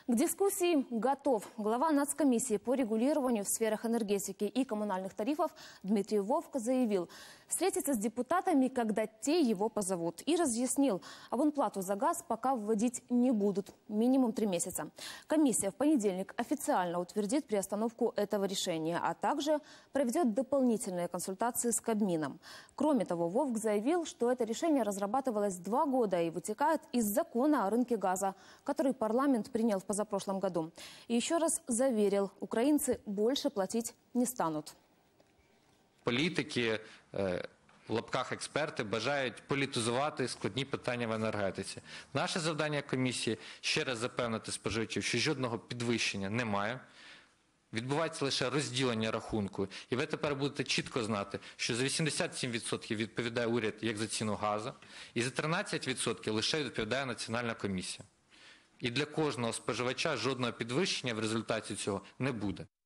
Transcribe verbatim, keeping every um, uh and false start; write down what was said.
К дискуссии готов глава Нацкомиссии по регулированию в сферах энергетики и коммунальных тарифов Дмитрий Вовк заявил, встретиться с депутатами, когда те его позовут, и разъяснил, абонплату за газ пока вводить не будут, минимум три месяца. Комиссия в понедельник официально утвердит приостановку этого решения, а также проведет дополнительные консультации с Кабмином. Кроме того, Вовк заявил, что это решение разрабатывалось два года и вытекает из закона о рынке газа, который парламент принял в позапрошлом году. И еще раз заверил, украинцы больше платить не станут. Політики, в лапках експерти, бажають політизувати складні питання в енергетиці. Наше завдання комісії – ще раз запевнити споживачів, що жодного підвищення немає. Відбувається лише розділення рахунку. І ви тепер будете чітко знати, що за вісімдесят сім відсотків відповідає уряд як за ціну газу, і за тринадцять відсотків лише відповідає Національна комісія. І для кожного споживача жодного підвищення в результаті цього не буде.